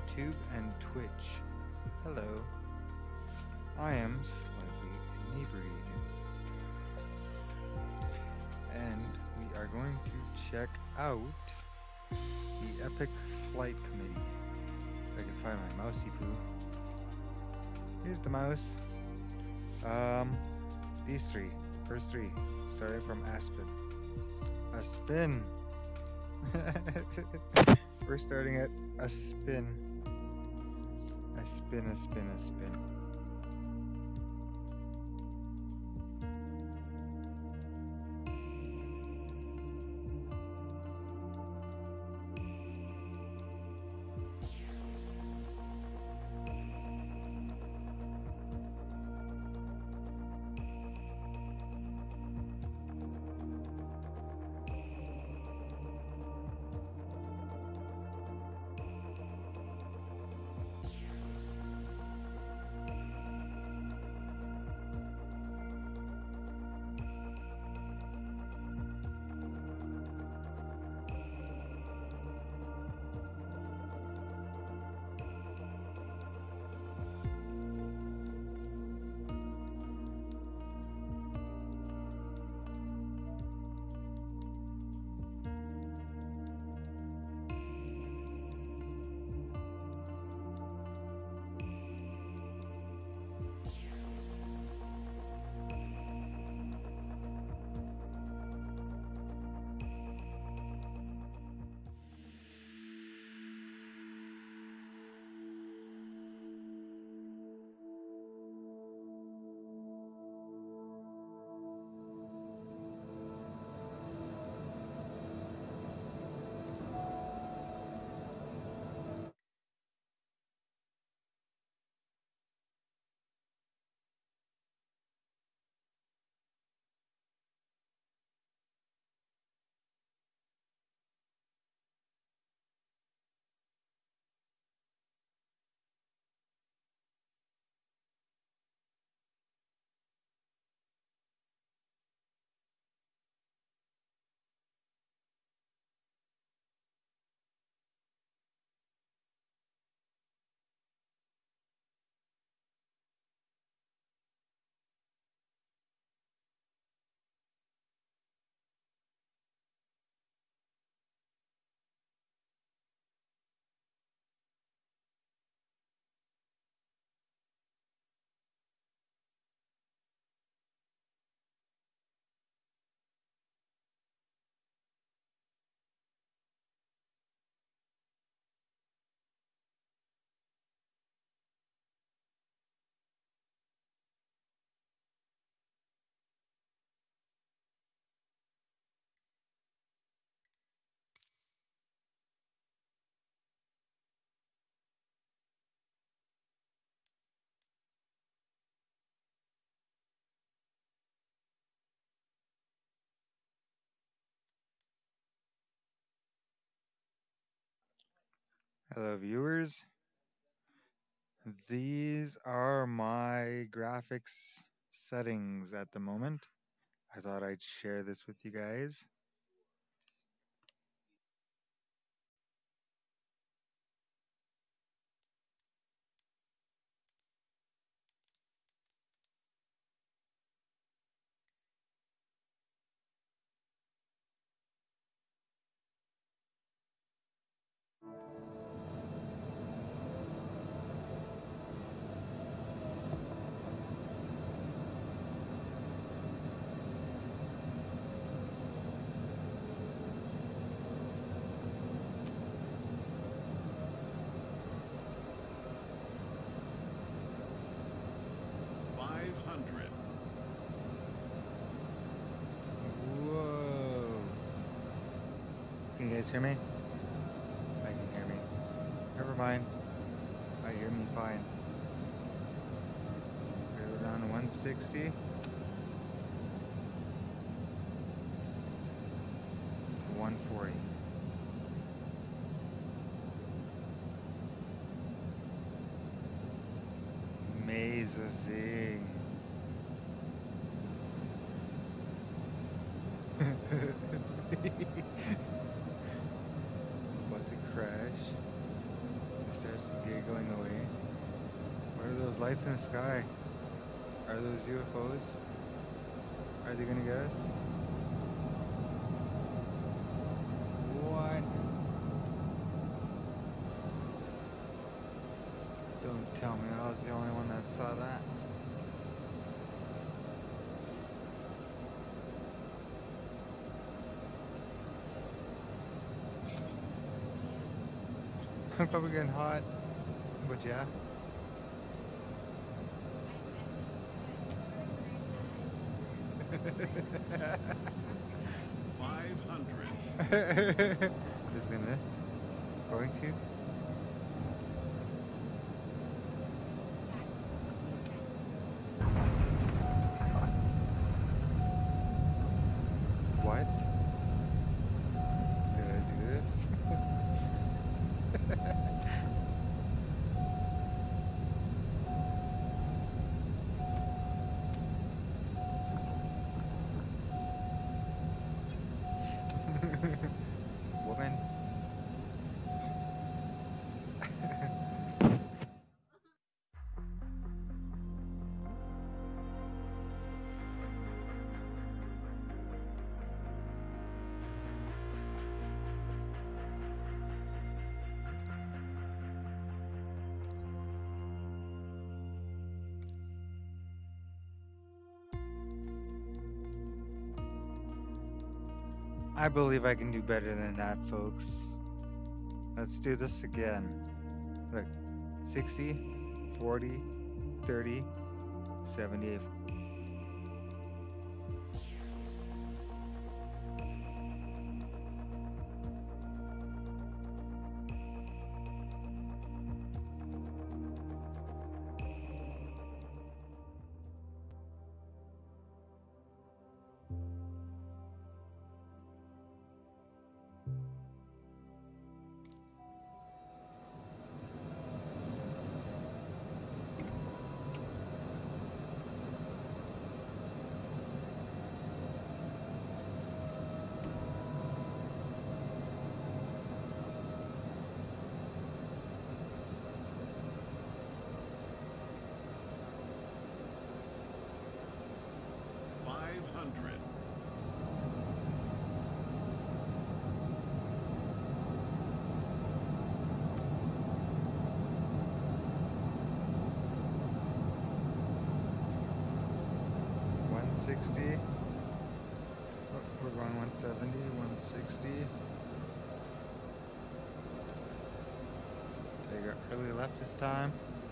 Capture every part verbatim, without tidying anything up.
YouTube and Twitch. Hello. I am slightly inebriated. And we are going to check out the Epic Flight Committee. If I can find my mousey poo. Here's the mouse. Um, these three. First three. Starting from Aspen. A spin. We're starting at a spin. A spin, a spin, a spin. Hello viewers. These are my graphics settings at the moment. I thought I'd share this with you guys. Whoa. Can you guys hear me? I can hear me. Never mind. I hear me fine. Go down to one sixty. To one forty. Amazing. About to crash. starts giggling away. What are those lights in the sky? Are those U F Os? Are they gonna get us? What? Don't tell me I was the only one that saw that. I'm probably getting hot, but yeah. five hundred. Just gonna, going to. What? Did I do this? Woman. I believe I can do better than that, folks. Let's do this again. Look, sixty, forty, thirty, seventy. five hundred. one sixty. Oh, we're going one seventy, one sixty. Okay, got early left this time.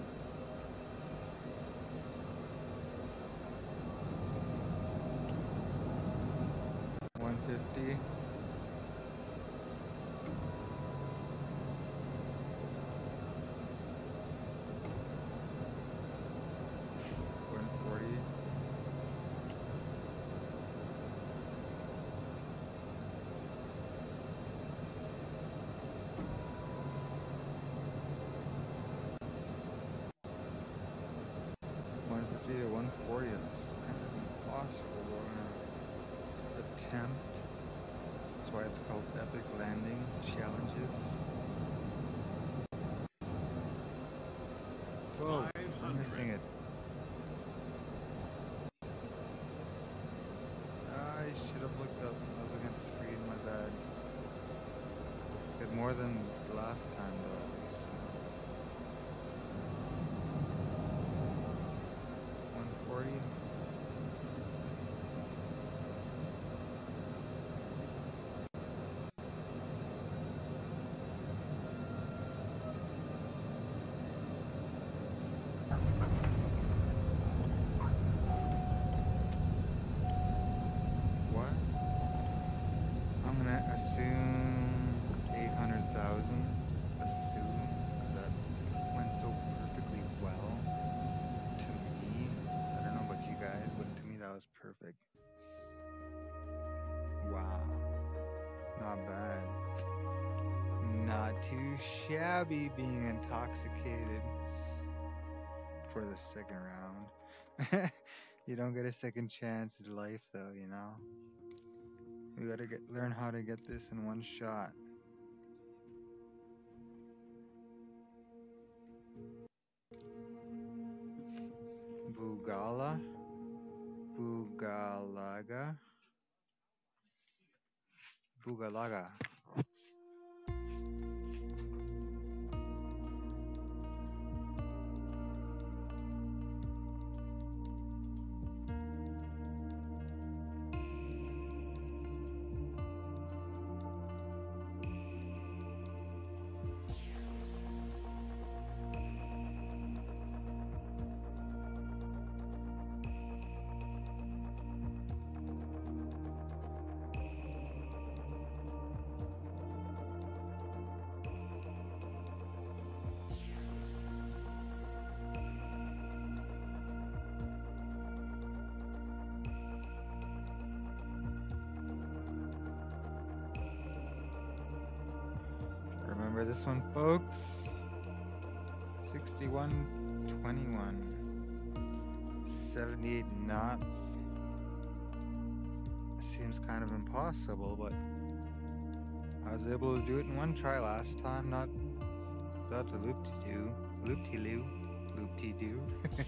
one fifty. one forty. one fifty to one forty. That's kind of impossible. We're gonna attempt. That's why it's called Epic Landing Challenges. Whoa, I'm missing it. I should have looked up. I was looking at the screen, my bad. Let's get more than the last time though, at least. one forty. What? I'm gonna assume eight hundred thousand. Just assume, because that went so perfectly well to me. I don't know about you guys, but to me that was perfect. Wow. Not bad. Not too shabby being intoxicated for the second round. You don't get a second chance in life though, you know. We gotta get learn how to get this in one shot. Bugala, Bugalaga, Bugalaga. Remember this one, folks? sixty-one twenty-one. seventy-eight knots. Seems kind of impossible, but I was able to do it in one try last time, not without the loop-de-doo. Loop-de-loo. Loop-de-doo.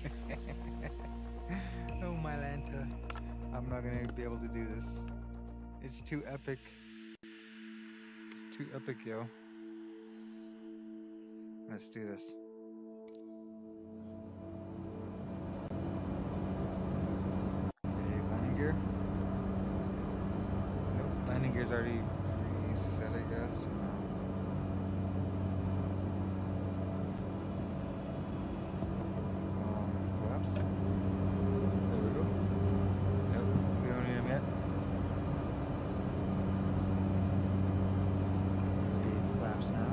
Oh my Lanta. I'm not gonna be able to do this. It's too epic. It's too epic, yo. Let's do this. Okay, landing gear. Nope, landing gear's already preset, I guess. No. Um, flaps. There we go. Nope, we don't need them yet. Okay, flaps now.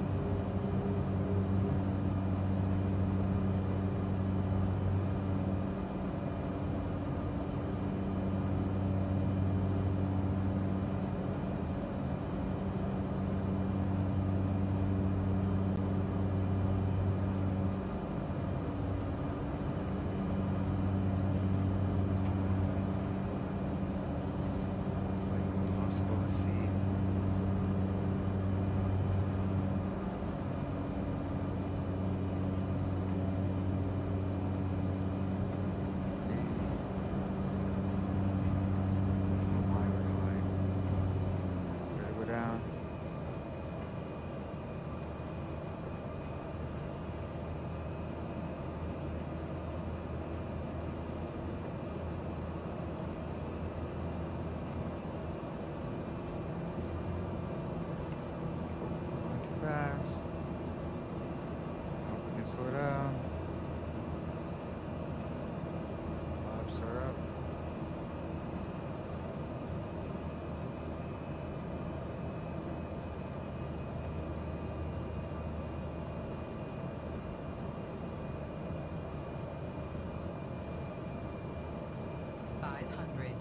Fast. Hope we can slow down. Flaps are up. five hundred.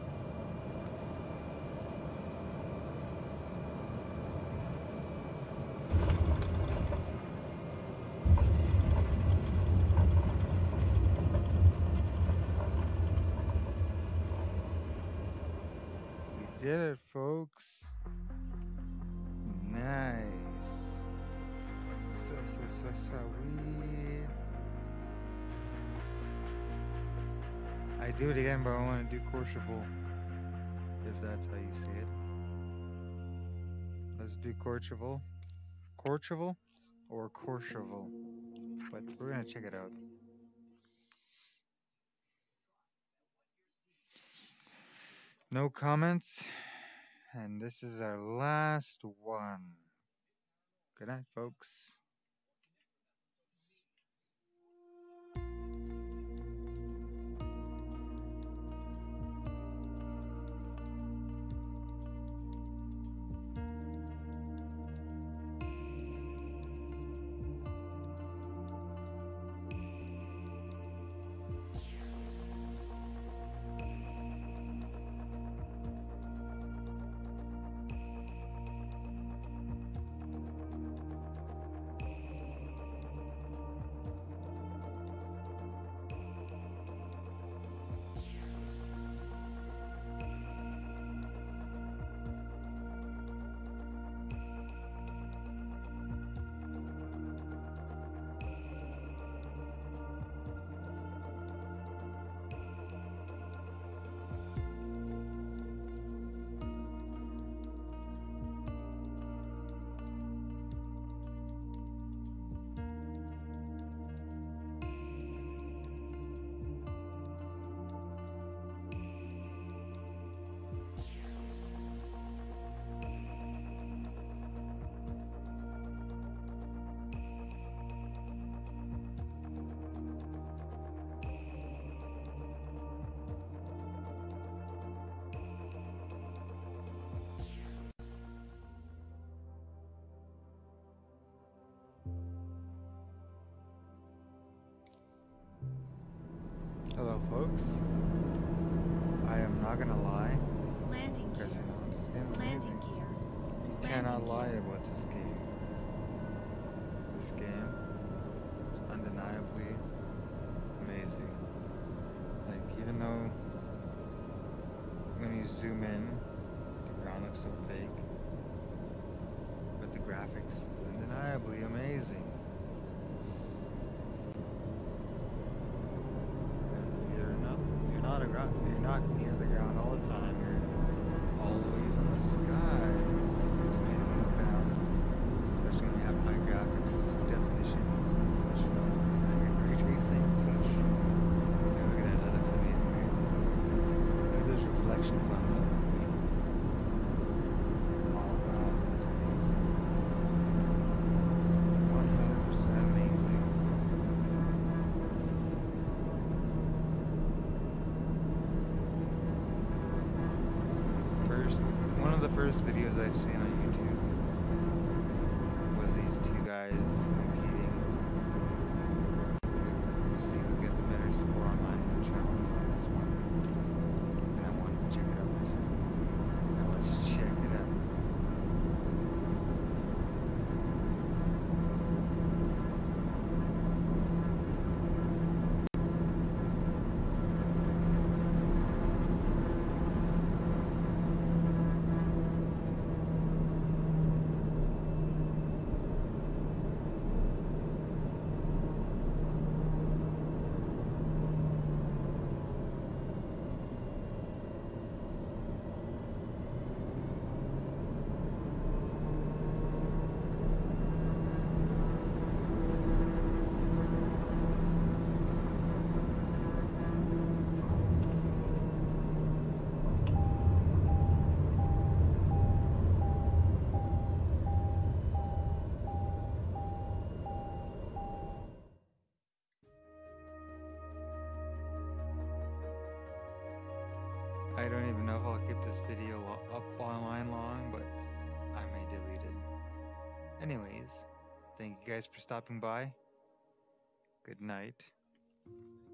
Did it, folks. Nice. So, so, so, so we. I do it again, but I want to do Courchevel, if that's how you say it. Let's do Courchevel. Courchevel or Courchevel, but we're gonna check it out. No comments, and this is our last one. Good night, folks. graphics. I am not gonna lie, Landing because gear. you know this game is Landing amazing. gear. You Landing cannot lie gear. about this game. This game is undeniably amazing. Like, even though when you zoom in, the ground looks so fake, but the graphics is undeniably amazing. Because you're not, you're not a ground, you're not near the ground all the time. You're always in the sky. It just looks amazing when you look down, especially when you have high graphics definitions and such, you know, and ray tracing and such. Yeah, look at that, that looks amazing, right? Look at those reflections on the wing. Oh, wow, that's amazing. It's one hundred percent amazing. First, one of the first videos I've seen on YouTube was these two guys competing to see who get the better score online in the challenge on this one. And I wanted to check it out myself. Now let's check it out. I don't even know if I'll keep this video up online long, but I may delete it. Anyways, thank you guys for stopping by. Good night.